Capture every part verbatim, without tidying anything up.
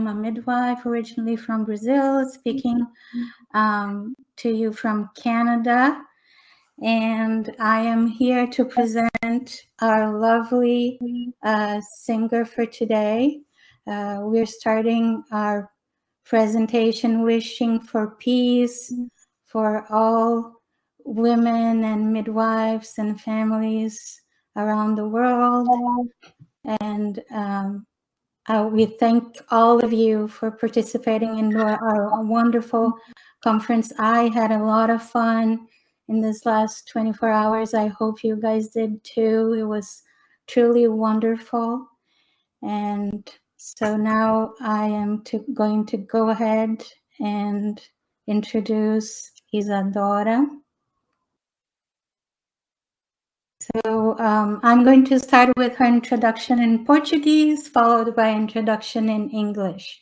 am a midwife originally from Brazil, speaking um, to you from Canada. And I am here to present our lovely uh, singer for today. Uh, we're starting our presentation wishing for peace for all women and midwives and families around the world. And um, uh, we thank all of you for participating in our, our wonderful conference. I had a lot of fun in this last twenty-four hours. I hope you guys did too. It was truly wonderful. And so now I am to, going to go ahead and introduce Isadora. So um, I'm going to start with her introduction in Portuguese, followed by introduction in English.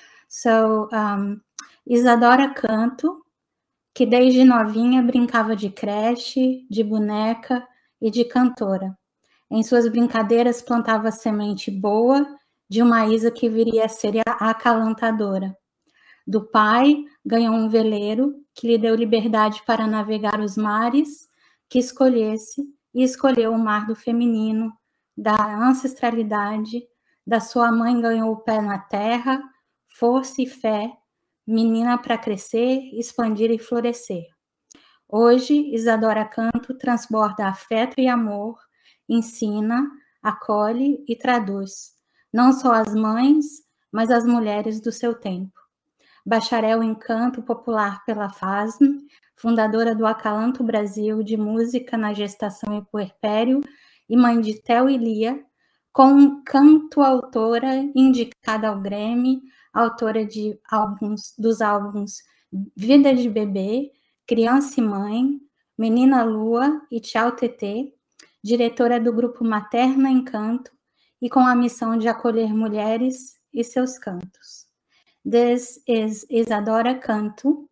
So, um, Isadora Canto, que desde novinha brincava de creche, de boneca e de cantora. Em suas brincadeiras plantava semente boa de uma Isa que viria a ser a acalantadora. Do pai, ganhou um veleiro que lhe deu liberdade para navegar os mares que escolhesse, e escolheu o mar do feminino, da ancestralidade. Da sua mãe ganhou o pé na terra, força e fé, menina para crescer, expandir e florescer. Hoje, Isadora Canto transborda afeto e amor, ensina, acolhe e traduz, não só as mães, mas as mulheres do seu tempo. Bacharel em canto popular pela FASM, fundadora do Acalanto Brasil de música na gestação e puerpério, e mãe de Theo e Lia, com canto-autora indicada ao Grammy, autora de álbuns, dos álbuns Vida de Bebê, Criança e Mãe, Menina Lua e Tchau Tetê, diretora do grupo Materna em Canto, e com a missão de acolher mulheres e seus cantos. This is Isadora Canto,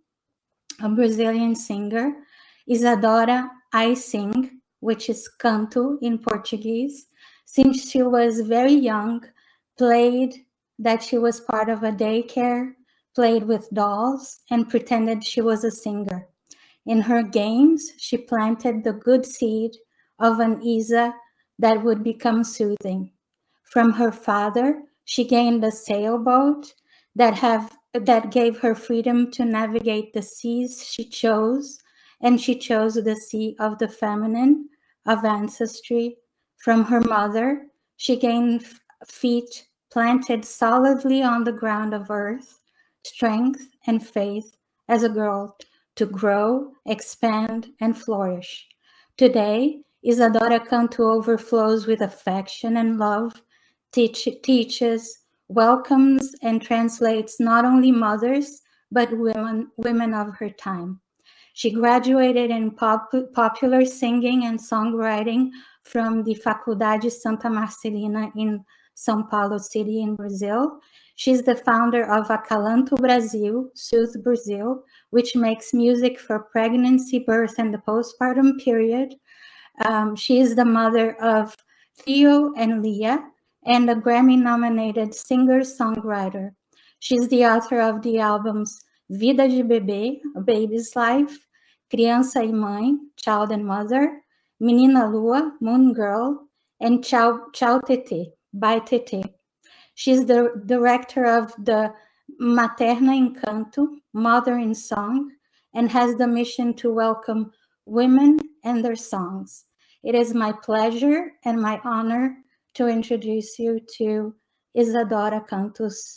a Brazilian singer. Isadora I sing, which is canto in Portuguese. Since she was very young, played that she was part of a daycare, played with dolls, and pretended she was a singer. In her games, she planted the good seed of an Isa that would become soothing. From her father, she gained a sailboat that have that gave her freedom to navigate the seas she chose, and she chose the sea of the feminine, of ancestry. From her mother, she gained feet planted solidly on the ground of earth, strength and faith as a girl to grow, expand, and flourish. Today, Isadora Canto overflows with affection and love, teach, teaches, welcomes, and translates not only mothers, but women, women of her time. She graduated in pop, popular singing and songwriting from the Faculdade Santa Marcelina in São Paulo City in Brazil. She's the founder of Acalanto Brasil, Soothe Brazil, which makes music for pregnancy, birth, and the postpartum period. Um, she is the mother of Theo and Lia, and a Grammy-nominated singer-songwriter. She's the author of the albums Vida de Bebê, A Baby's Life, Criança e Mãe, Child and Mother, Menina Lua, Moon Girl, and Tchau, Tchau Tetê, By Tetê. She's the director of the Materna em Canto, Mother in Song, and has the mission to welcome women and their songs. It is my pleasure and my honor to introduce you to Isadora Canto's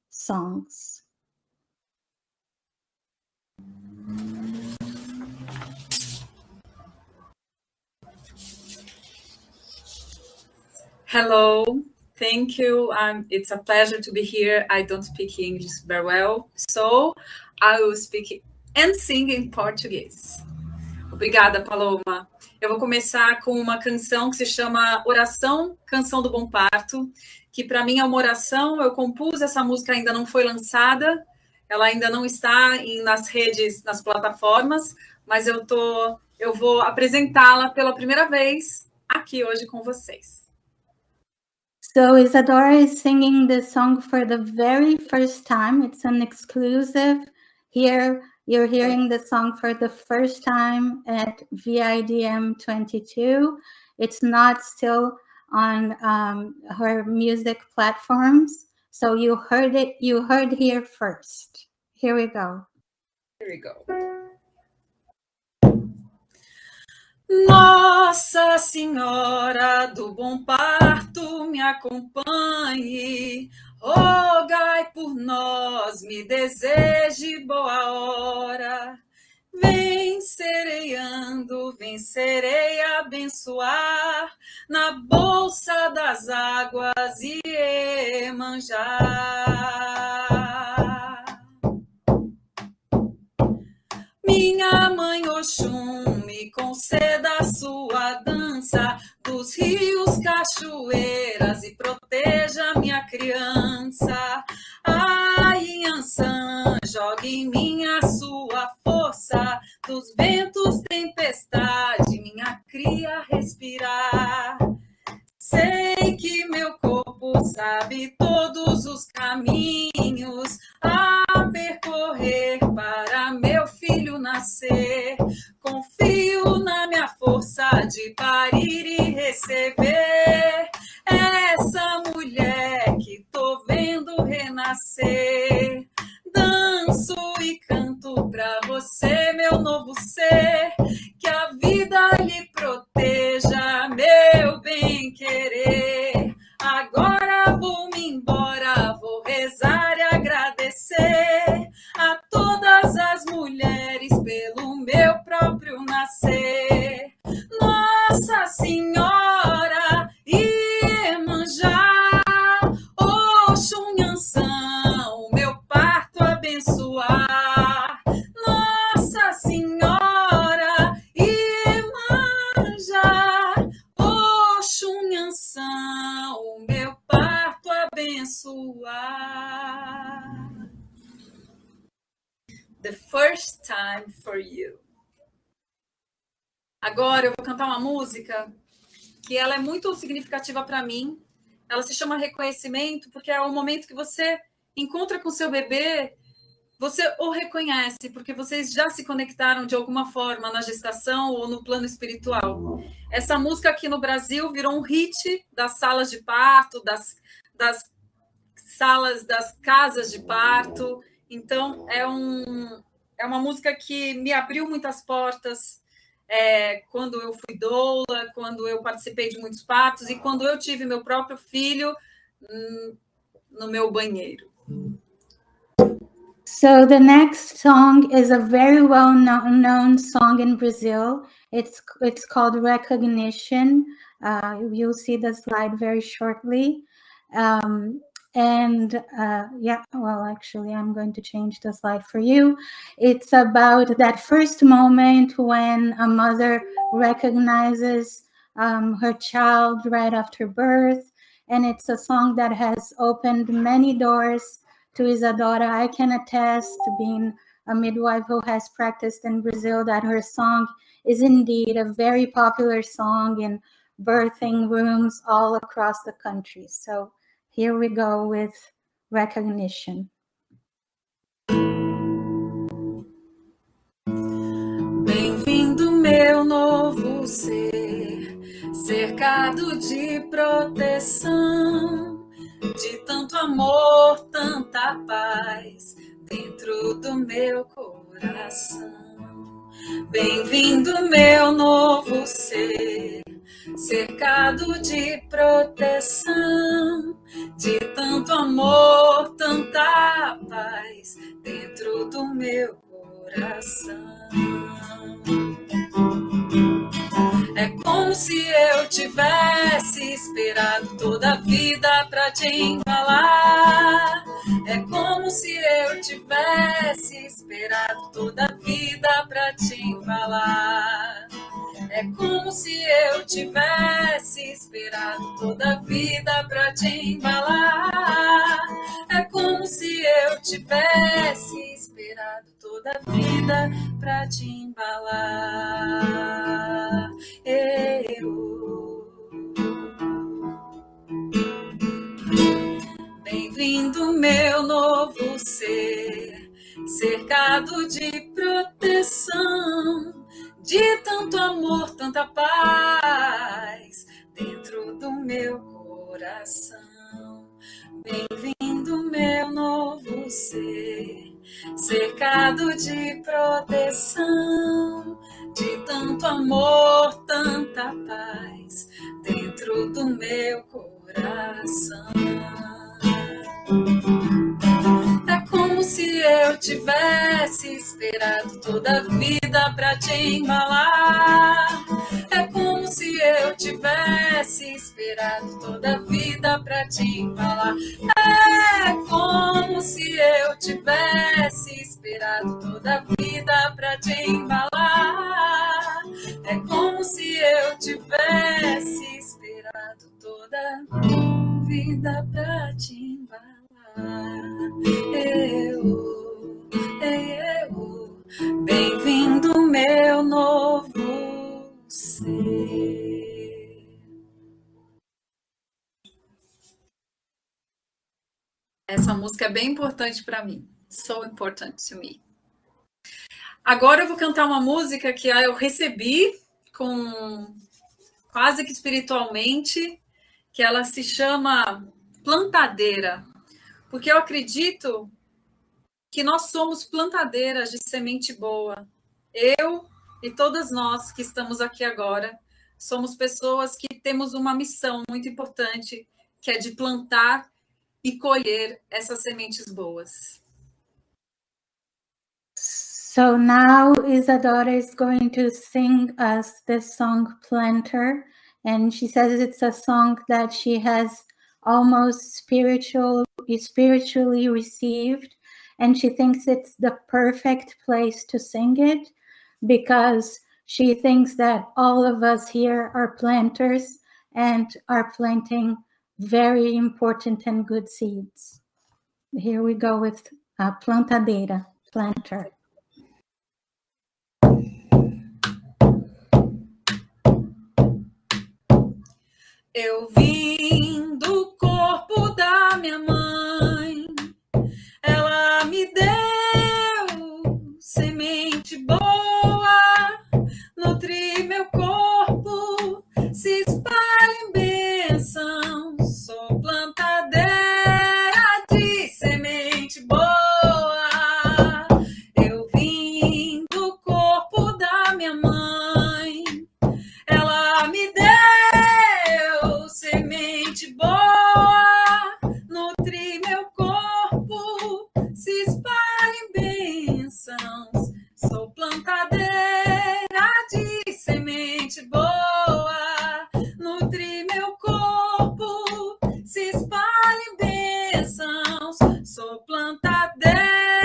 songs. Hello, thank you. Um, it's a pleasure to be here. I don't speak English very well, so I will speak and sing in Portuguese. Obrigada, Paloma. Eu vou começar com uma canção que se chama Oração, Canção do Bom Parto, que para mim é uma oração. Eu compus, essa música ainda não foi lançada, ela ainda não está em, nas redes, nas plataformas, mas eu, tô, eu vou apresentá-la pela primeira vez aqui hoje com vocês. So Isadora is singing this song for the very first time. It's an exclusive. Here you're hearing the song for the first time at V I D M twenty-two. It's not still on um, her music platforms. So you heard it, you heard here first. Here we go. Here we go. Nossa Senhora do Bom Parto, me acompanhe, rogai por nós, me deseje boa hora. Vencerei ando, vencerei abençoar, na bolsa das águas Iemanjá. Minha mãe Oxum, me conceda a sua dança dos rios, cachoeiras e proteja minha criança. Ai, Inhansã, jogue em mim a sua força, dos ventos tempestade, minha cria respirar. Sei que meu corpo sabe todos os caminhos a percorrer para meu filho nascer. Confio na minha força de parir e receber essa mulher que tô vendo renascer. Danço e canto pra você, meu novo ser, que a vida lhe proteja, meu bem querer. Agora vou-me embora, vou rezar e agradecer a todas as mulheres pelo meu próprio nascer. Nossa Senhora Iemanjá, Oxum Nhansã, o meu parto abençoar. Nossa Senhora Iemanjá, Oxum Nhansã, o meu parto abençoar. The first time for you. Agora eu vou cantar uma música que ela é muito significativa para mim. Ela se chama Reconhecimento, porque é o momento que você encontra com seu bebê, você o reconhece, porque vocês já se conectaram de alguma forma na gestação ou no plano espiritual. Essa música aqui no Brasil virou um hit das salas de parto, das, das salas, das casas de parto. Então, é, um, é uma música que me abriu muitas portas. É, quando eu fui doula, quando eu participei de muitos partos e quando eu tive meu próprio filho hum, no meu banheiro. So the next song is a very well known song in Brazil. It's it's called Recognition. Uh, you'll see the slide very shortly. Um, And uh, yeah, well, actually, I'm going to change the slide for you. It's about that first moment when a mother recognizes um, her child right after birth. And it's a song that has opened many doors to Isadora. I can attest to being a midwife who has practiced in Brazil that her song is indeed a very popular song in birthing rooms all across the country. So here we go with Recognition. Bem-vindo, meu novo ser, cercado de proteção, de tanto amor, tanta paz dentro do meu coração. Bem-vindo, meu novo ser, cercado de proteção, de tanto amor, tanta paz dentro do meu coração. É como se eu tivesse esperado toda a vida pra te embalar. É como se eu tivesse esperado toda a vida pra te embalar. É como se eu tivesse esperado toda a vida pra te embalar. É como se eu tivesse esperado toda a vida pra te embalar. Eu. cercado de proteção, de tanto amor, tanta paz dentro do meu coração. Bem-vindo, meu novo ser, cercado de proteção, de tanto amor, tanta paz dentro do meu coração. É como se eu tivesse esperado toda a vida pra te embalar. É como se eu tivesse esperado toda a vida pra te embalar. É como se eu tivesse esperado toda a vida pra te embalar. É como se eu tivesse esperado toda a vida pra te embalar. Eu, eu, bem-vindo, meu novo ser. Essa música é bem importante para mim. So important to me. Agora eu vou cantar uma música que eu recebi com quase que espiritualmente, que ela se chama Plantadeira. Porque eu acredito que nós somos plantadeiras de semente boa. Eu e todas nós que estamos aqui agora somos pessoas que temos uma missão muito importante, que é de plantar e colher essas sementes boas. So now Isadora is going to sing us the song Planter, and she says it's a song that she has almost spiritual, spiritually received, and she thinks it's the perfect place to sing it because she thinks that all of us here are planters and are planting very important and good seeds. Here we go with uh, Plantadeira, Planter. Eu vim do corpo da minha mãe, ela me deu semente boa, nutri meu corpo, se espalha em bênção, sou plantadeira de semente boa. Eu vim do corpo da minha mãe, ela me deu semente boa, nutri meu corpo, se espalha em bênçãos, sou plantadeira de semente boa, nutri meu corpo, se espalha em bênçãos, sou plantadeira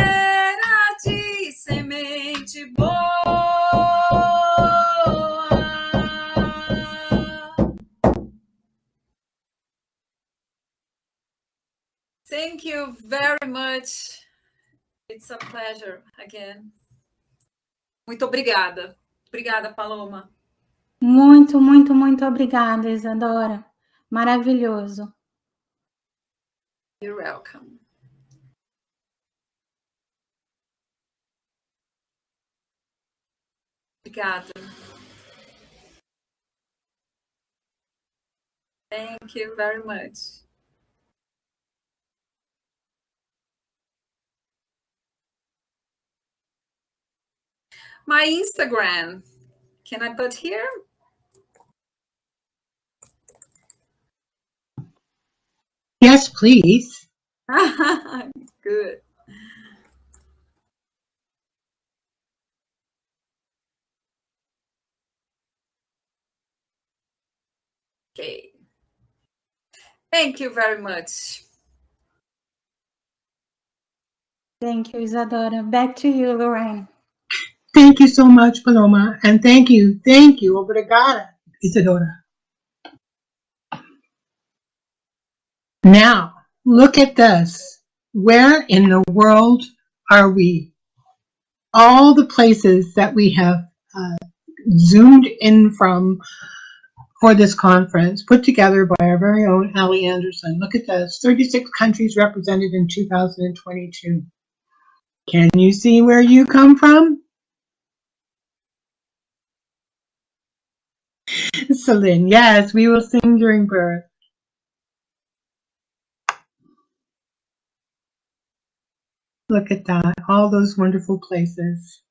de semente boa. Thank you very much. It's a pleasure again. Muito obrigada. Obrigada, Paloma. Muito, muito, muito obrigada, Isadora. Maravilhoso. You're welcome. Obrigada. Thank you very much. My Instagram, can I put here? Yes, please. Good. Okay. Thank you very much. Thank you, Isadora. Back to you, Lorraine. Thank you so much, Paloma. And thank you, thank you, obrigada, Isadora. Now, look at this. Where in the world are we? All the places that we have uh, zoomed in from for this conference, put together by our very own Ali Anderson. Look at this, thirty-six countries represented in two thousand twenty-two. Can you see where you come from? Celine, yes, we will sing during birth. Look at that, all those wonderful places.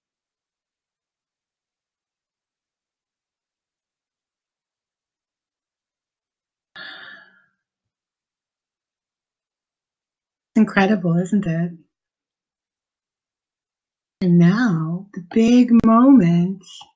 Incredible, isn't it? And now, the big moment